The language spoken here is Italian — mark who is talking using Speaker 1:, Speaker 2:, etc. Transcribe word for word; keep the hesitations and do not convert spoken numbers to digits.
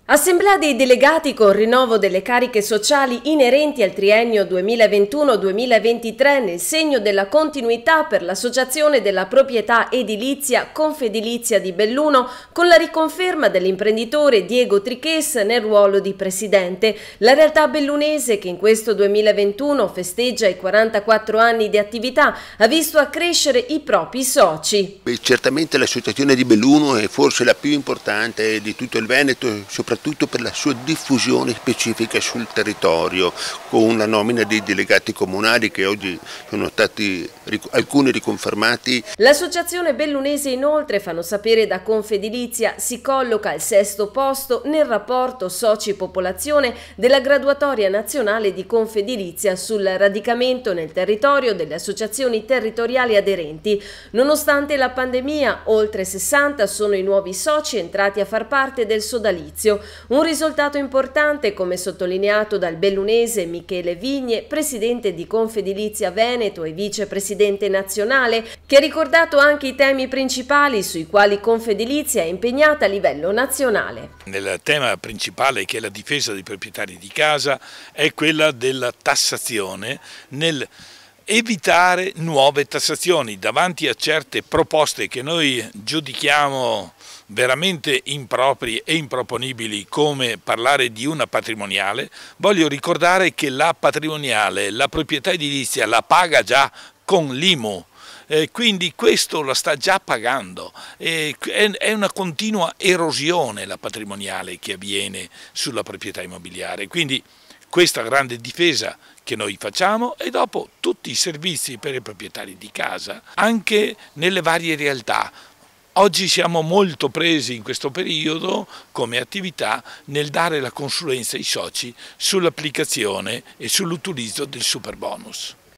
Speaker 1: Assemblea dei delegati con rinnovo delle cariche sociali inerenti al triennio duemilaventuno duemilaventitré nel segno della continuità per l'Associazione della Proprietà Edilizia Confedilizia di Belluno con la riconferma dell'imprenditore Diego Triches nel ruolo di presidente. La realtà bellunese, che in questo duemilaventuno festeggia i quarantaquattro anni di attività, ha visto accrescere i propri soci.
Speaker 2: Beh, certamente l'associazione di Belluno è forse la più importante di tutto il Veneto, soprattutto soprattutto per la sua diffusione specifica sul territorio, con la nomina dei delegati comunali che oggi sono stati alcuni riconfermati.
Speaker 1: L'associazione bellunese inoltre, fanno sapere da Confedilizia, si colloca al sesto posto nel rapporto soci-popolazione della graduatoria nazionale di Confedilizia sul radicamento nel territorio delle associazioni territoriali aderenti. Nonostante la pandemia, oltre sessanta sono i nuovi soci entrati a far parte del sodalizio. Un risultato importante, come sottolineato dal bellunese Michele Vigne, presidente di Confedilizia Veneto e vicepresidente nazionale, che ha ricordato anche i temi principali sui quali Confedilizia è impegnata a livello nazionale.
Speaker 3: Nel tema principale, che è la difesa dei proprietari di casa, è quella della tassazione, nel evitare nuove tassazioni davanti a certe proposte che noi giudichiamo veramente impropri e improponibili, come parlare di una patrimoniale. Voglio ricordare che la patrimoniale, la proprietà edilizia la paga già con l'I M U. Eh, quindi questo la sta già pagando, eh, è, è una continua erosione la patrimoniale che avviene sulla proprietà immobiliare, quindi questa grande difesa che noi facciamo e dopo tutti i servizi per i proprietari di casa, anche nelle varie realtà. Oggi siamo molto presi in questo periodo come attività nel dare la consulenza ai soci sull'applicazione e sull'utilizzo del superbonus.